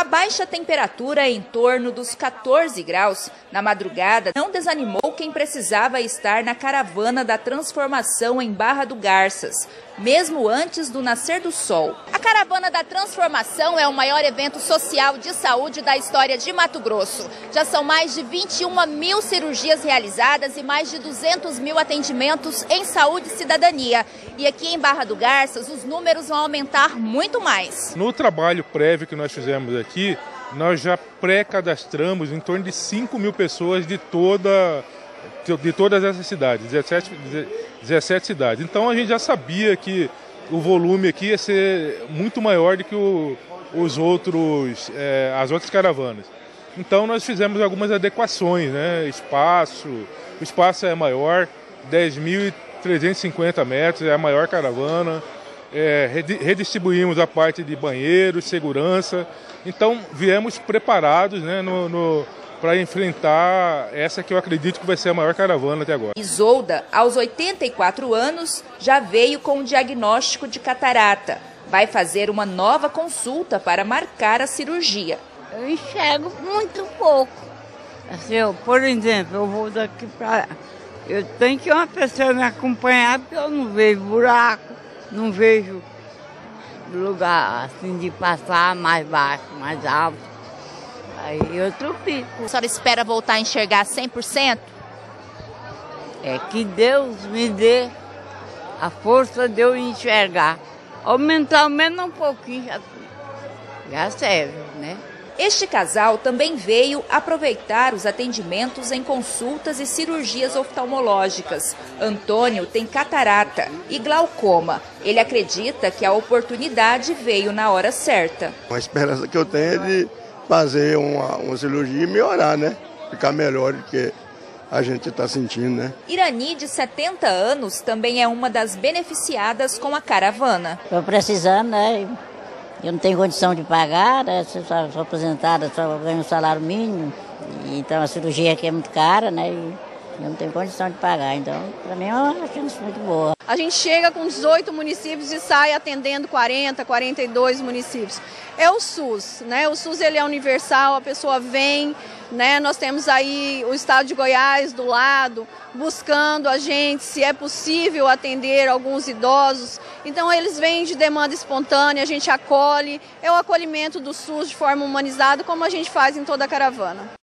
A baixa temperatura em torno dos 14 graus na madrugada não desanimou quem precisava estar na caravana da transformação em Barra do Garças, mesmo antes do nascer do sol. A Caravana da Transformação é o maior evento social de saúde da história de Mato Grosso. Já são mais de 21 mil cirurgias realizadas e mais de 200 mil atendimentos em saúde e cidadania. E aqui em Barra do Garças, os números vão aumentar muito mais. No trabalho prévio que nós fizemos aqui, nós já pré-cadastramos em torno de 5 mil pessoas de todas essas cidades, 17 cidades. Então a gente já sabia que o volume aqui ia ser muito maior do que as outras caravanas. Então nós fizemos algumas adequações, né? O espaço é maior, 10.350 metros, é a maior caravana. Redistribuímos a parte de banheiros, segurança. Então viemos preparados, né, para enfrentar essa que eu acredito que vai ser a maior caravana até agora. Isolda, aos 84 anos, já veio com o diagnóstico de catarata. Vai fazer uma nova consulta para marcar a cirurgia. Eu enxergo muito pouco. Assim, por exemplo, eu vou daqui para... Eu tenho que uma pessoa me acompanhar, porque eu não vejo buraco, não vejo lugar assim de passar mais baixo, mais alto. Aí eu tropico. A senhora espera voltar a enxergar 100%? É que Deus me dê a força de eu enxergar. Aumentar ao menos um pouquinho já serve, né? Este casal também veio aproveitar os atendimentos em consultas e cirurgias oftalmológicas. Antônio tem catarata e glaucoma. Ele acredita que a oportunidade veio na hora certa. A esperança que eu tenho é de fazer uma cirurgia e melhorar, né? Ficar melhor do que a gente está sentindo, né? Irani, de 70 anos, também é uma das beneficiadas com a caravana. Estou precisando, né? Eu não tenho condição de pagar, né? Sou aposentada, só ganho um salário mínimo. Então a cirurgia aqui é muito cara, né? E eu não tenho condição de pagar. Então, para mim é uma chance muito boa. A gente chega com 18 municípios e sai atendendo 40, 42 municípios. É o SUS, né? O SUS ele é universal, a pessoa vem, né? Nós temos aí o estado de Goiás do lado, buscando a gente se é possível atender alguns idosos. Então eles vêm de demanda espontânea, a gente acolhe. É o acolhimento do SUS de forma humanizada, como a gente faz em toda a caravana.